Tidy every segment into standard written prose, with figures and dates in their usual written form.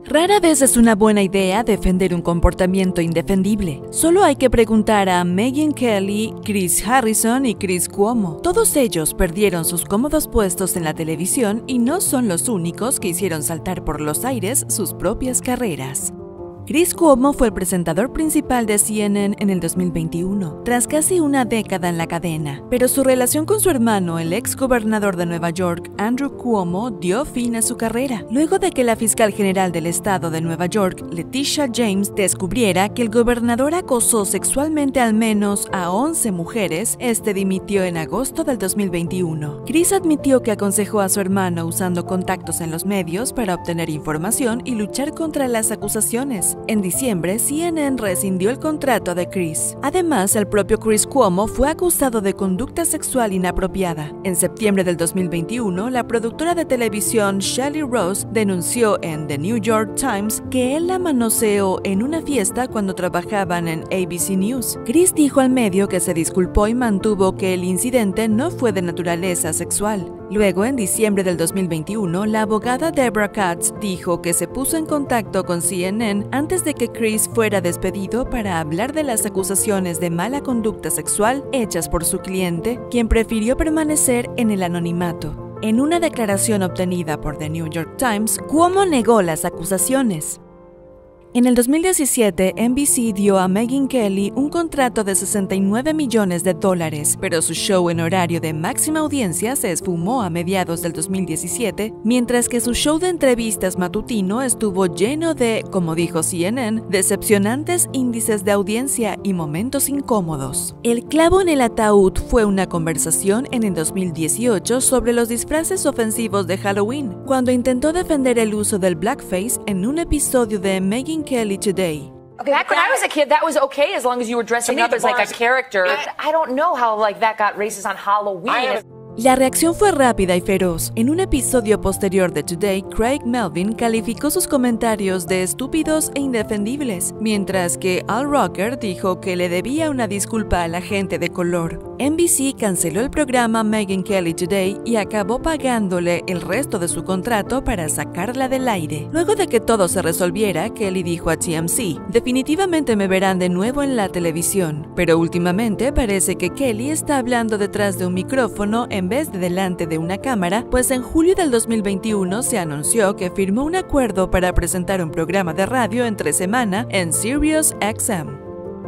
Rara vez es una buena idea defender un comportamiento indefendible. Solo hay que preguntar a Megyn Kelly, Chris Harrison y Chris Cuomo. Todos ellos perdieron sus cómodos puestos en la televisión y no son los únicos que hicieron saltar por los aires sus propias carreras. Chris Cuomo fue el presentador principal de CNN en el 2021, tras casi una década en la cadena, pero su relación con su hermano, el ex gobernador de Nueva York, Andrew Cuomo, dio fin a su carrera, luego de que la fiscal general del estado de Nueva York, Letitia James, descubriera que el gobernador acosó sexualmente al menos a 11 mujeres. Este dimitió en agosto del 2021. Chris admitió que aconsejó a su hermano usando contactos en los medios para obtener información y luchar contra las acusaciones. En diciembre, CNN rescindió el contrato de Chris. Además, el propio Chris Cuomo fue acusado de conducta sexual inapropiada. En septiembre del 2021, la productora de televisión Shelley Ross denunció en The New York Times que él la manoseó en una fiesta cuando trabajaban en ABC News. Chris dijo al medio que se disculpó y mantuvo que el incidente no fue de naturaleza sexual. Luego, en diciembre del 2021, la abogada Deborah Katz dijo que se puso en contacto con CNN antes de que Chris fuera despedido para hablar de las acusaciones de mala conducta sexual hechas por su cliente, quien prefirió permanecer en el anonimato. En una declaración obtenida por The New York Times, Cuomo negó las acusaciones. En el 2017, NBC dio a Megyn Kelly un contrato de $69 millones, pero su show en horario de máxima audiencia se esfumó a mediados del 2017, mientras que su show de entrevistas matutino estuvo lleno de, como dijo CNN, decepcionantes índices de audiencia y momentos incómodos. El clavo en el ataúd fue una conversación en el 2018 sobre los disfraces ofensivos de Halloween, cuando intentó defender el uso del blackface en un episodio de Megyn Kelly Today. Back when I was a kid, that was okay as long as you were dressing up as like a character. I don't know how like that got racist on Halloween. La reacción fue rápida y feroz. En un episodio posterior de Today, Craig Melvin calificó sus comentarios de estúpidos e indefendibles, mientras que Al Roker dijo que le debía una disculpa a la gente de color. NBC canceló el programa Megyn Kelly Today y acabó pagándole el resto de su contrato para sacarla del aire. Luego de que todo se resolviera, Kelly dijo a TMZ: "Definitivamente me verán de nuevo en la televisión", pero últimamente parece que Kelly está hablando detrás de un micrófono en vez de delante de una cámara, pues en julio del 2021 se anunció que firmó un acuerdo para presentar un programa de radio entre semana en SiriusXM.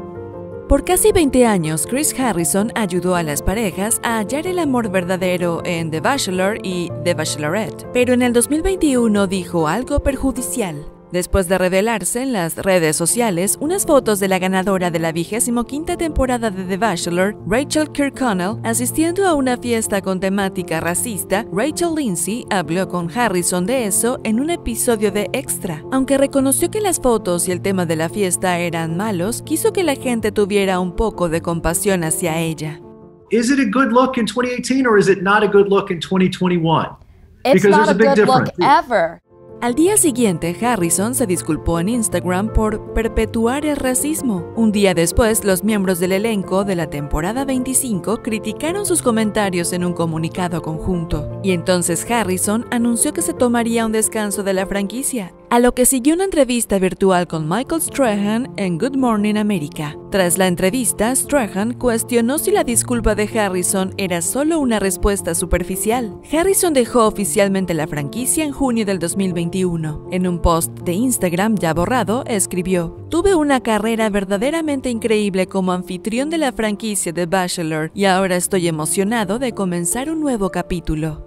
Por casi 20 años, Chris Harrison ayudó a las parejas a hallar el amor verdadero en The Bachelor y The Bachelorette, pero en el 2021 dijo algo perjudicial. Después de revelarse en las redes sociales unas fotos de la ganadora de la 25ª temporada de The Bachelor, Rachel Kirkconnell, asistiendo a una fiesta con temática racista, Rachel Lindsay habló con Harrison de eso en un episodio de Extra. Aunque reconoció que las fotos y el tema de la fiesta eran malos, quiso que la gente tuviera un poco de compasión hacia ella. Is it a good look in 2018 or is it not a good look in 2021? It's not a good look ever. Al día siguiente, Harrison se disculpó en Instagram por perpetuar el racismo. Un día después, los miembros del elenco de la temporada 25 criticaron sus comentarios en un comunicado conjunto. Y entonces Harrison anunció que se tomaría un descanso de la franquicia, a lo que siguió una entrevista virtual con Michael Strahan en Good Morning America. Tras la entrevista, Strahan cuestionó si la disculpa de Harrison era solo una respuesta superficial. Harrison dejó oficialmente la franquicia en junio del 2021. En un post de Instagram ya borrado, escribió: "Tuve una carrera verdaderamente increíble como anfitrión de la franquicia The Bachelor y ahora estoy emocionado de comenzar un nuevo capítulo".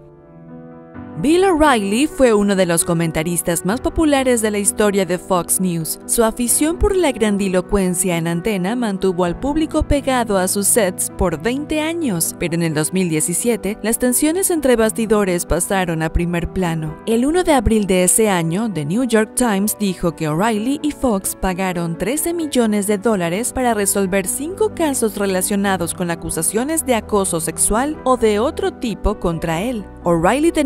Bill O'Reilly fue uno de los comentaristas más populares de la historia de Fox News. Su afición por la grandilocuencia en antena mantuvo al público pegado a sus sets por 20 años, pero en el 2017 las tensiones entre bastidores pasaron a primer plano. El 1 de abril de ese año, The New York Times dijo que O'Reilly y Fox pagaron $13 millones para resolver 5 casos relacionados con acusaciones de acoso sexual o de otro tipo contra él. O'Reilly tenía fama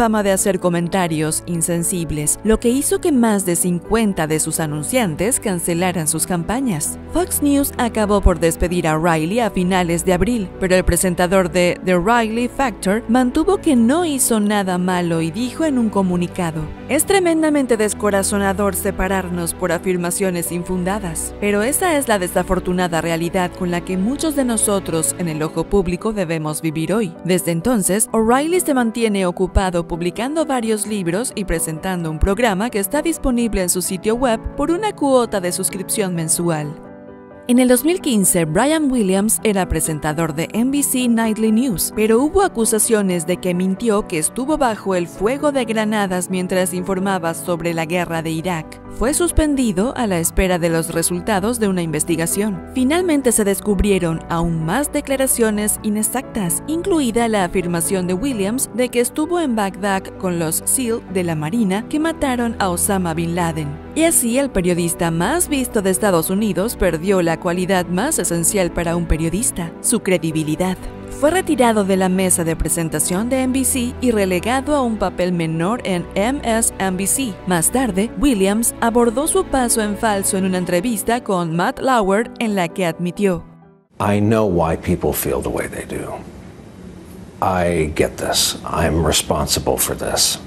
fama de hacer comentarios insensibles, lo que hizo que más de 50 de sus anunciantes cancelaran sus campañas. Fox News acabó por despedir a Riley a finales de abril, pero el presentador de The Riley Factor mantuvo que no hizo nada malo y dijo en un comunicado: "Es tremendamente descorazonador separarnos por afirmaciones infundadas, pero esa es la desafortunada realidad con la que muchos de nosotros en el ojo público debemos vivir hoy". Desde entonces, O'Reilly se mantiene ocupado publicando varios libros y presentando un programa que está disponible en su sitio web por una cuota de suscripción mensual. En el 2015, Brian Williams era presentador de NBC Nightly News, pero hubo acusaciones de que mintió que estuvo bajo el fuego de granadas mientras informaba sobre la guerra de Irak. Fue suspendido a la espera de los resultados de una investigación. Finalmente se descubrieron aún más declaraciones inexactas, incluida la afirmación de Williams de que estuvo en Bagdad con los SEAL de la Marina que mataron a Osama Bin Laden. Y así el periodista más visto de Estados Unidos perdió la cualidad más esencial para un periodista: su credibilidad. Fue retirado de la mesa de presentación de NBC y relegado a un papel menor en MSNBC. Más tarde, Williams abordó su paso en falso en una entrevista con Matt Lauer en la que admitió: "I know why people feel the way they do. I get this. I'm responsible for this.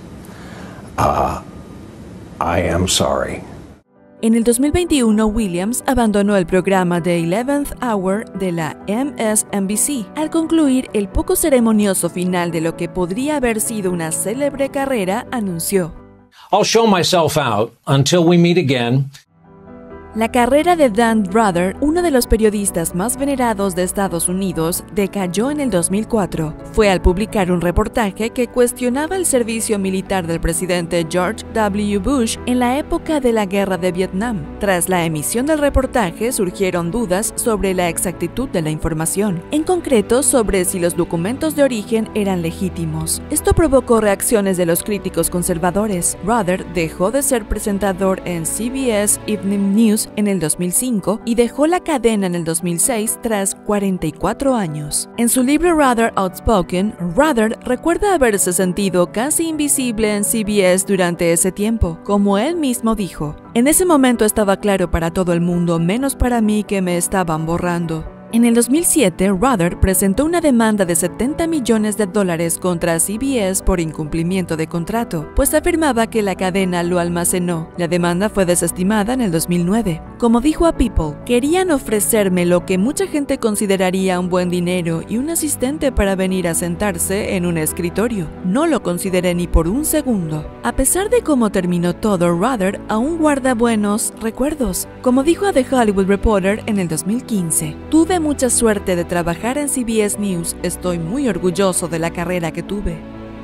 I am sorry." En el 2021, Williams abandonó el programa The 11th Hour de la MSNBC al concluir el poco ceremonioso final de lo que podría haber sido una célebre carrera. Anunció: "I'll show myself out until we meet again." La carrera de Dan Rather, uno de los periodistas más venerados de Estados Unidos, decayó en el 2004. Fue al publicar un reportaje que cuestionaba el servicio militar del presidente George W. Bush en la época de la Guerra de Vietnam. Tras la emisión del reportaje surgieron dudas sobre la exactitud de la información, en concreto sobre si los documentos de origen eran legítimos. Esto provocó reacciones de los críticos conservadores. Rather dejó de ser presentador en CBS Evening News en el 2005 y dejó la cadena en el 2006 tras 44 años. En su libro Rather Outspoken, Rather recuerda haberse sentido casi invisible en CBS durante ese tiempo. Como él mismo dijo: "En ese momento estaba claro para todo el mundo, menos para mí, que me estaban borrando". En el 2007, Rather presentó una demanda de $70 millones contra CBS por incumplimiento de contrato, pues afirmaba que la cadena lo almacenó. La demanda fue desestimada en el 2009. Como dijo a People: "Querían ofrecerme lo que mucha gente consideraría un buen dinero y un asistente para venir a sentarse en un escritorio. No lo consideré ni por un segundo". A pesar de cómo terminó todo, Rather aún guarda buenos recuerdos. Como dijo a The Hollywood Reporter en el 2015: "Tuve mucha suerte de trabajar en CBS News. Estoy muy orgulloso de la carrera que tuve".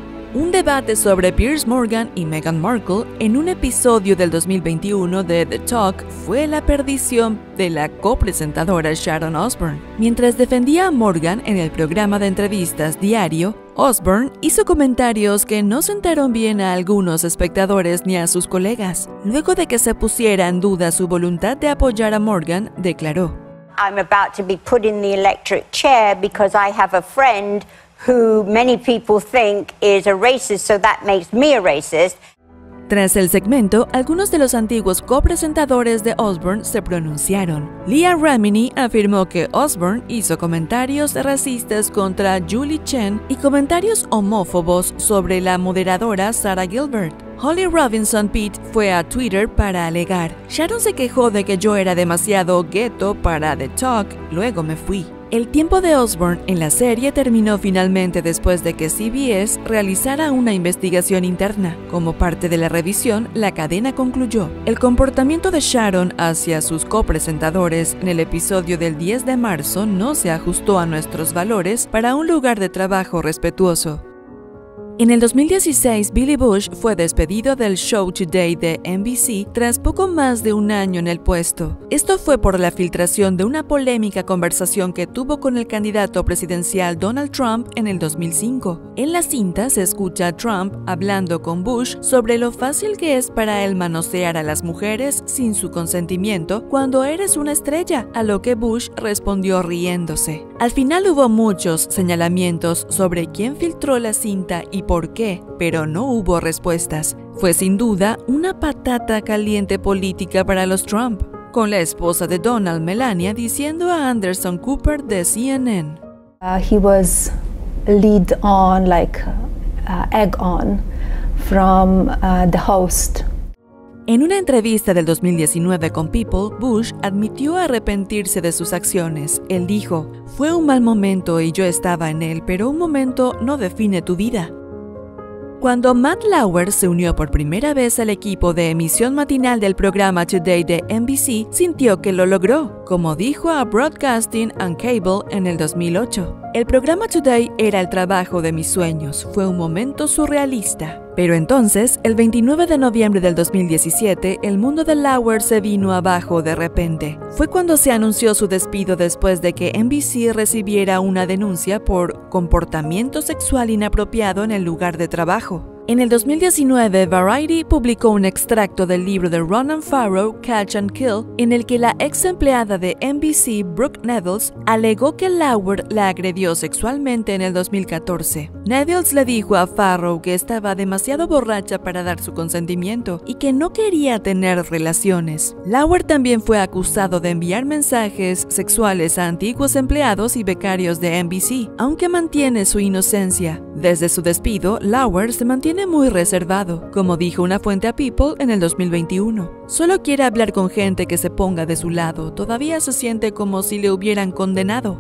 Un debate sobre Piers Morgan y Meghan Markle en un episodio del 2021 de The Talk fue la perdición de la copresentadora Sharon Osbourne. Mientras defendía a Morgan en el programa de entrevistas diario, Osbourne hizo comentarios que no sentaron bien a algunos espectadores ni a sus colegas. Luego de que se pusiera en duda su voluntad de apoyar a Morgan, declaró: "I'm about to be put in the electric chair because I have a friend who many people think is a racist, so that makes me a racist." Tras el segmento, algunos de los antiguos copresentadores de Osbourne se pronunciaron. Leah Remini afirmó que Osbourne hizo comentarios racistas contra Julie Chen y comentarios homófobos sobre la moderadora Sarah Gilbert. Holly Robinson Pitt fue a Twitter para alegar: "Sharon se quejó de que yo era demasiado ghetto para The Talk, luego me fui". El tiempo de Osbourne en la serie terminó finalmente después de que CBS realizara una investigación interna. Como parte de la revisión, la cadena concluyó: el comportamiento de Sharon hacia sus copresentadores en el episodio del 10 de marzo no se ajustó a nuestros valores para un lugar de trabajo respetuoso. En el 2016, Billy Bush fue despedido del Show Today de NBC tras poco más de un año en el puesto. Esto fue por la filtración de una polémica conversación que tuvo con el candidato presidencial Donald Trump en el 2005. En la cinta se escucha a Trump hablando con Bush sobre lo fácil que es para él manosear a las mujeres sin su consentimiento cuando eres una estrella, a lo que Bush respondió riéndose: Al final hubo muchos señalamientos sobre quién filtró la cinta y por qué, pero no hubo respuestas. Fue sin duda una patata caliente política para los Trump, con la esposa de Donald, Melania, diciendo a Anderson Cooper de CNN. He was lead on, like egg on, from the host. En una entrevista del 2019 con People, Bush admitió arrepentirse de sus acciones. Él dijo, "Fue un mal momento y yo estaba en él, pero un momento no define tu vida". Cuando Matt Lauer se unió por primera vez al equipo de emisión matinal del programa Today de NBC, sintió que lo logró, como dijo a Broadcasting and Cable en el 2008. El programa Today era el trabajo de mis sueños, fue un momento surrealista. Pero entonces, el 29 de noviembre del 2017, el mundo de Lauer se vino abajo de repente. Fue cuando se anunció su despido después de que NBC recibiera una denuncia por comportamiento sexual inapropiado en el lugar de trabajo. En el 2019, Variety publicó un extracto del libro de Ronan Farrow, Catch and Kill, en el que la ex empleada de NBC, Brooke Needles, alegó que Lauer la agredió sexualmente en el 2014. Needles le dijo a Farrow que estaba demasiado borracha para dar su consentimiento y que no quería tener relaciones. Lauer también fue acusado de enviar mensajes sexuales a antiguos empleados y becarios de NBC, aunque mantiene su inocencia. Desde su despido, Lauer se mantiene muy reservado, como dijo una fuente a People en el 2021. Solo quiere hablar con gente que se ponga de su lado, todavía se siente como si le hubieran condenado.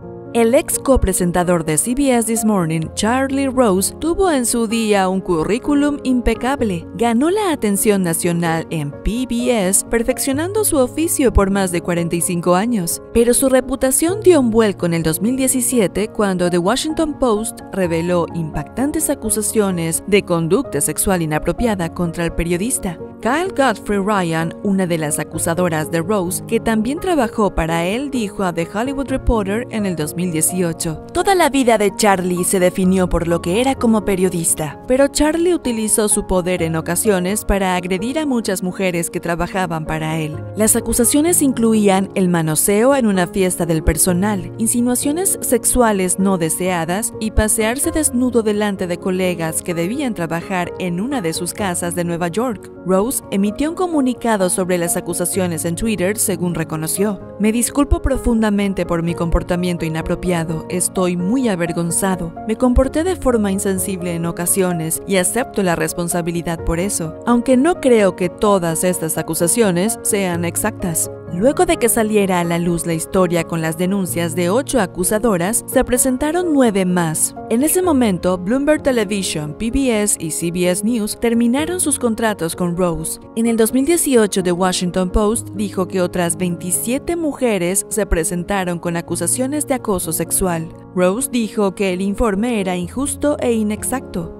El ex copresentador de CBS This Morning, Charlie Rose, tuvo en su día un currículum impecable. Ganó la atención nacional en PBS, perfeccionando su oficio por más de 45 años. Pero su reputación dio un vuelco en el 2017 cuando The Washington Post reveló impactantes acusaciones de conducta sexual inapropiada contra el periodista. Kyle Godfrey Ryan, una de las acusadoras de Rose, que también trabajó para él, dijo a The Hollywood Reporter en el 2018. Toda la vida de Charlie se definió por lo que era como periodista, pero Charlie utilizó su poder en ocasiones para agredir a muchas mujeres que trabajaban para él. Las acusaciones incluían el manoseo en una fiesta del personal, insinuaciones sexuales no deseadas y pasearse desnudo delante de colegas que debían trabajar en una de sus casas de Nueva York. Rose emitió un comunicado sobre las acusaciones en Twitter, según reconoció. Me disculpo profundamente por mi comportamiento inapropiado, estoy muy avergonzado. Me comporté de forma insensible en ocasiones y acepto la responsabilidad por eso, aunque no creo que todas estas acusaciones sean exactas. Luego de que saliera a la luz la historia con las denuncias de 8 acusadoras, se presentaron 9 más. En ese momento, Bloomberg Television, PBS y CBS News terminaron sus contratos con Rose. En el 2018, The Washington Post dijo que otras 27 mujeres se presentaron con acusaciones de acoso sexual. Rose dijo que el informe era injusto e inexacto.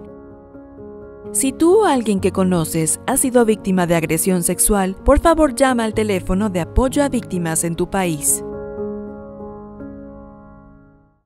Si tú o alguien que conoces ha sido víctima de agresión sexual, por favor llama al teléfono de apoyo a víctimas en tu país.